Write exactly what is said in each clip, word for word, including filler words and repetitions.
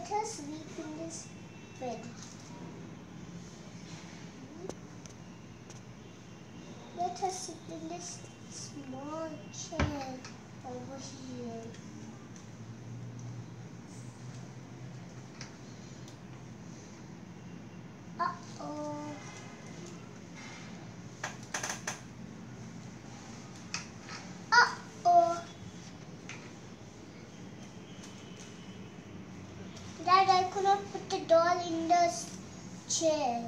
Let her sleep in this bed. Let her sit in this small chair over here. Uh-oh. Uh-oh. Dad, I could not put the doll in the chair.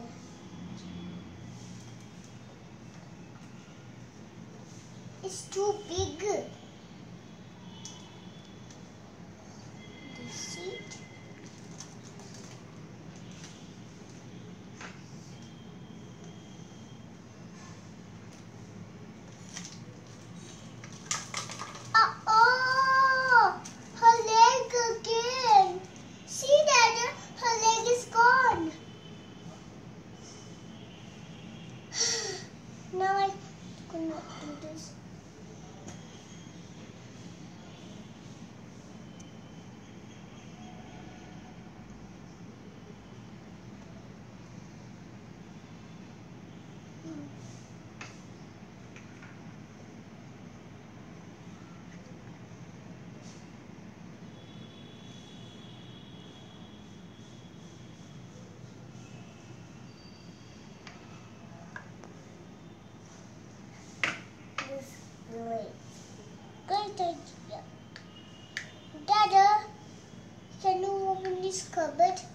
It's too big. The seat. Uh-oh! Her leg again. See, Dada, her leg is gone. Now I cannot do this. Great. Great idea. Dada, can you open this cupboard?